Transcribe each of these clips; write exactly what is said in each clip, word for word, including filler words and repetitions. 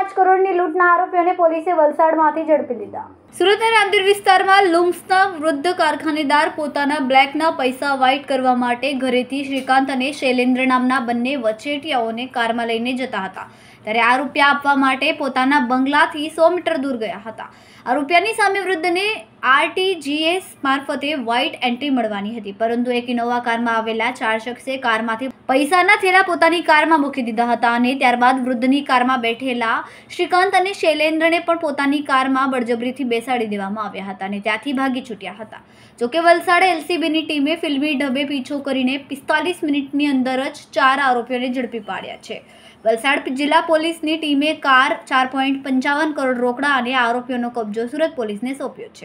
પાંચ કરોડની લૂંટના આરોપીઓને પોલીસે વલસાડમાંથી ઝડપી લીધા। સુરતના રાંદેર વિસ્તારમાં લુમ્સના વૃદ્ધ કારખાનેદાર પોતાના બ્લેકના પૈસા વ્હાઇટ કરવા માટે ઘરેથી શ્રીકાંત અને શૈલેન્દ્ર નામના બંને વચેટિયાઓને કારમાં લઈને જતા હતા, ત્યારે આ રૂપિયા આપવા માટે પોતાના બંગલાથી સો મીટર દૂર ગયા હતા। આ રૂપિયાની સામે વૃદ્ધને આરટીજીએસ મારફતે વ્હાઇટ એન્ટ્રી મળવાની હતી, પરંતુ એક ઇનોવા કારમાં આવેલા ચાર શખ્સે કારમાંથી પૈસાના થેલા પોતાની કારમાં મૂકી દીધા હતા અને ત્યારબાદ વૃદ્ધની કારમાં બેઠેલા શ્રીકાંત અને શૈલેન્દ્રને પણ પોતાની કારમાં બળજબરીથી બેસાડી દેવામાં આવ્યા હતા અને ત્યાંથી ભાગી છૂટ્યા હતા। જોકે વલસાડ એલસીબીની ટીમે ફિલ્મી ઢબે પીછો કરીને પિસ્તાલીસ મિનિટની અંદર જ ચાર આરોપીઓને ઝડપી પાડ્યા છે। વલસાડ જિલ્લા પોલીસની ટીમે કાર ચાર પોઈન્ટ પંચાવન કરોડ રોકડા અને આરોપીઓનો કબજો સુરત પોલીસને સોંપ્યો છે।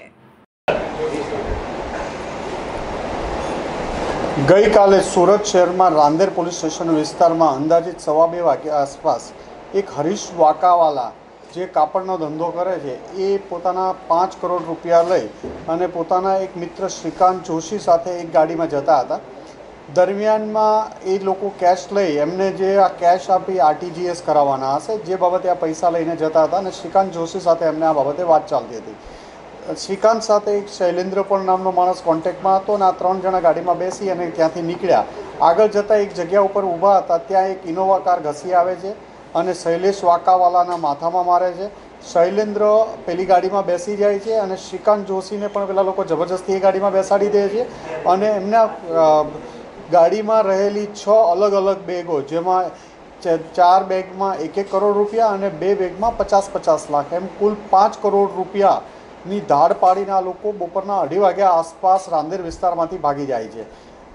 ગઈકાલે સુરત શહેરમાં રાંદેર પોલીસ સ્ટેશન વિસ્તારમાં અંદાજિત સવા બે વાગ્યા આસપાસ એક હરીશ વાકાવાલા જે કાપડનો ધંધો કરે છે એ પોતાના પાંચ કરોડ રૂપિયા લઈ અને પોતાના એક મિત્ર શ્રીકાંત જોશી સાથે એક ગાડીમાં જતા હતા। દરમિયાનમાં એ લોકો કેશ લઈ એમને જે આ કેશ આપી આરટીજીએસ કરાવવાના હશે, જે બાબતે આ પૈસા લઈને જતા હતા અને શ્રીકાંત જોશી સાથે એમને આ બાબતે વાત ચાલતી હતી। શ્રીકાંત સાથે એક શૈલેન્દ્ર પણ નામનો માણસ કોન્ટેક્ટમાં હતો અને આ ત્રણ જણા ગાડીમાં બેસી અને ત્યાંથી નીકળ્યા। આગળ જતાં એક જગ્યા ઉપર ઊભા હતા, ત્યાં એક ઇનોવા કાર ઘસી આવે છે અને શૈલેષ વાકાવાલાના માથામાં મારે છે। શૈલેન્દ્ર પેલી ગાડીમાં બેસી જાય છે અને શ્રીકાંત જોશીને પણ પેલા લોકો જબરજસ્તી એ ગાડીમાં બેસાડી દે છે અને એમના ગાડીમાં રહેલી છ અલગ અલગ બેગો, જેમાં ચાર બેગમાં એક એક કરોડ રૂપિયા અને બે બેગમાં પચાસ પચાસ લાખ એમ કુલ પાંચ કરોડ રૂપિયાની ધાડ પાડીને આ લોકો બપોરના અઢી વાગ્યા આસપાસ રાંદેર વિસ્તારમાંથી ભાગી જાય છે।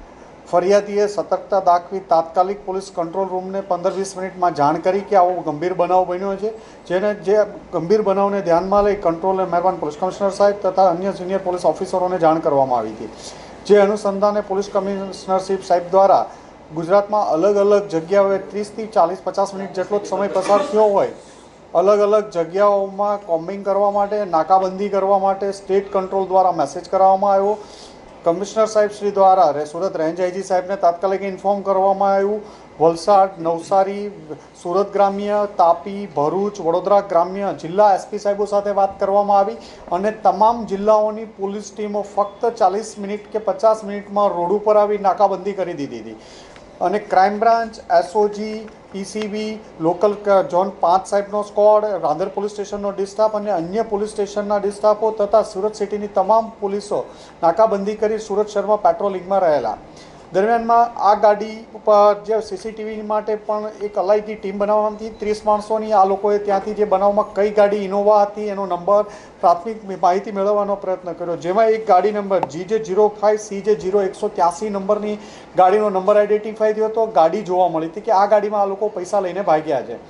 ફરિયાદીએ સતર્કતા દાખવી તાત્કાલિક પોલીસ કંટ્રોલ રૂમને પંદર વીસ મિનિટમાં જાણ કરી કે આવો ગંભીર બનાવ બન્યો છે, જેને જે ગંભીર બનાવને ધ્યાનમાં લઈ કંટ્રોલ મહેરબાન પોલીસ કમિશનર સાહેબ તથા અન્ય સિનિયર પોલીસ ઓફિસરોને જાણ કરવામાં આવી હતી। જે અનુસંધાને પોલીસ કમિશનરશીપ સાહેબ દ્વારા ગુજરાતમાં અલગ અલગ જગ્યાઓએ ત્રીસથી ચાલીસ પચાસ મિનિટ જેટલો જ સમય પસાર થયો હોય, અલગ અલગ જગ્યાઓમાં કોમ્બિંગ કરવા માટે, નાકાબંધી કરવા માટે સ્ટેટ કંટ્રોલ દ્વારા મેસેજ કરવામાં આવ્યો। કમિશનર સાહેબ શ્રી દ્વારા સુરત રેન્જ આઈજી સાહેબને તાત્કાલિક ઇન્ફોર્મ કરવામાં આવ્યું। વલસાડ, નવસારી, સુરત ગ્રામ્ય, તાપી, ભરૂચ, વડોદરા ગ્રામ્ય જિલ્લા એસપી સાહેબો સાથે વાત કરવામાં આવી અને તમામ જિલ્લાઓની પોલીસ ટીમો ફક્ત ચાલીસ મિનિટ કે પચાસ મિનિટમાં રોડ ઉપર આવી નાકાબંધી કરી દીધી હતી અને crime branch, SOG, PCB, local zone પાંચ સાહેબનો સ્ક્વોડ, રાંદેર પોલીસ સ્ટેશનનો ડિસ્ટાફ અને અન્ય પોલીસ સ્ટેશનના ડિસ્ટાફો તથા સુરત સિટીની તમામ પોલીસો નાકાબંધી કરી સુરત શહેરમાં પેટ્રોલિંગમાં રહેલા। દરમિયાનમાં આ ગાડી ઉપર જે સીસીટીવી માટે પણ એક અલાયદી ટીમ બનાવવાની હતી ત્રીસ માણસોની। આ લોકોએ ત્યાંથી જે બનાવમાં કઈ ગાડી ઇનોવા હતી એનો નંબર પ્રાથમિક માહિતી મેળવવાનો પ્રયત્ન કર્યો, જેમાં એક ગાડી number G J zero five C J zero એકસો ત્યાસી નંબરની ગાડીનો નંબર આઈડેન્ટિફાઈ થયો હતો। ગાડી જોવા મળી હતી કે આ ગાડીમાં આ લોકો પૈસા લઈને ભાગ્યા છે।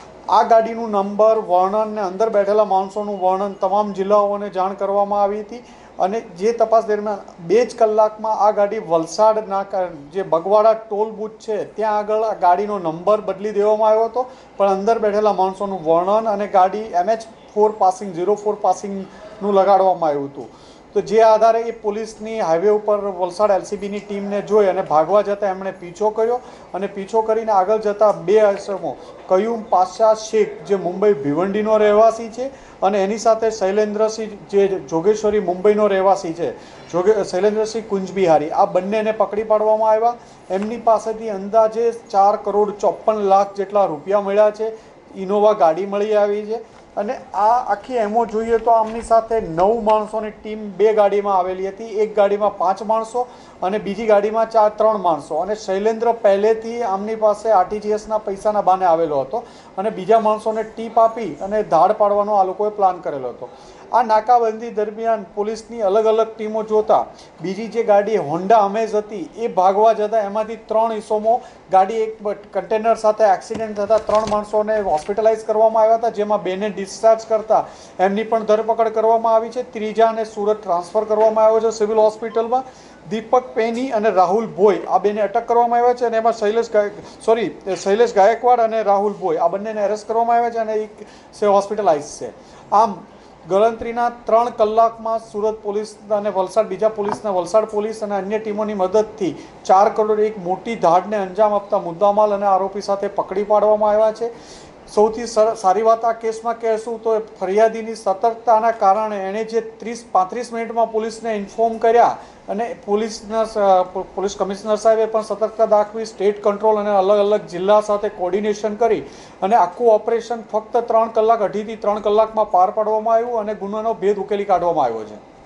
આ ગાડીનું નંબર, વર્ણન ને અંદર બેઠેલા માણસોનું વર્ણન તમામ જિલ્લાઓને જાણ કરવામાં આવી હતી અને જે તપાસ દરમિયાન બે જ કલાકમાં આ ગાડી વલસાડના જે બગવાડા ટોલ બૂથ છે ત્યાં આગળ આ ગાડીનો નંબર બદલી દેવામાં આવ્યો હતો, પણ અંદર બેઠેલા માણસોનું વર્ણન અને ગાડી M H four passing zero four પાસિંગનું લગાડવામાં આવ્યું હતું। તો જે આધારે એ પોલીસની હાઈવે ઉપર વલસાડ એલસીબીની ટીમને જોઈ અને ભાગવા જતાં એમણે પીછો કર્યો અને પીછો કરીને આગળ જતાં બે અસમો કયુમ પાશા શેખ જે મુંબઈ ભિવંડીનો રહેવાસી છે અને એની સાથે શૈલેન્દ્રસિંહ જે જોગેશ્વરી મુંબઈનો રહેવાસી છે, જોગે શૈલેન્દ્રસિંહ કુંજબિહારી, આ બંનેને પકડી પાડવામાં આવ્યા। એમની પાસેથી અંદાજે ચાર કરોડ ચોપન લાખ જેટલા રૂપિયા મળ્યા છે। ઇનોવા ગાડી મળી આવી છે અને આ આખી એમો જોઈએ તો આમની સાથે નવ માણસોની ટીમ બે ગાડીમાં આવેલી હતી, એક ગાડીમાં પાંચ માણસો અને બીજી ગાડીમાં ચાર ત્રણ માણસો અને શૈલેન્દ્ર પહેલેથી આમની પાસે આરટીજીએસના પૈસાના બાને આવેલો હતો અને બીજા માણસોને ટીપ આપી અને ધાડ પાડવાનો આ લોકોએ પ્લાન કરેલો હતો। આ નાકાબંધી દરમિયાન પોલીસની અલગ અલગ ટીમો જોતા બીજી જે ગાડી હોન્ડા અમેઝ હતી એ ભાગવા જતાં એમાંથી ત્રણ ઇસમો ગાડી એક કન્ટેનર સાથે એક્સિડન્ટ થતાં ત્રણ માણસોને હોસ્પિટલાઇઝ કરવામાં આવ્યા હતા, જેમાં બેને ડિસ્ચાર્જ કરતા એમની પણ ધરપકડ કરવામાં આવી છે। ત્રીજાને સુરત ટ્રાન્સફર કરવામાં આવ્યો છે સિવિલ હોસ્પિટલમાં। દીપક પેની અને રાહુલ ભોઈ આ બેને અટક કરવામાં આવ્યા છે અને એમાં શૈલેષ સોરી શૈલેષ ગાયકવાડ અને રાહુલ ભોઈ આ બંનેને એરેસ્ટ કરવામાં આવ્યા છે અને એક સે હોસ્પિટલાઇઝ છે। આમ ગણતરીના ત્રણ કલાકમાં સુરત પોલીસ અને વલસાડ બીજા પોલીસના વલસાડ પોલીસ અને અન્ય ટીમોની મદદથી ચાર કરોડ એક મોટી ધાડને અંજામ આપતા મુદ્દામાલ અને આરોપી સાથે પકડી પાડવામાં આવ્યા છે। સૌથી સર સારી વાત આ કેસમાં કહેશું તો ફરિયાદીની સતર્કતાના કારણે એણે જે ત્રીસ પાંત્રીસ મિનિટમાં પોલીસને ઇન્ફોર્મ કર્યા અને પોલીસના પોલીસ કમિશનર સાહેબે પણ સતર્કતા દાખવી, સ્ટેટ કંટ્રોલ અને અલગ અલગ જિલ્લા સાથે કોર્ડિનેશન કરી અને આખું ઓપરેશન ફક્ત ત્રણ કલાક અઢીથી ત્રણ કલાકમાં પાર પાડવામાં આવ્યું અને ગુનાનો ભેદ ઉકેલી કાઢવામાં આવ્યો છે.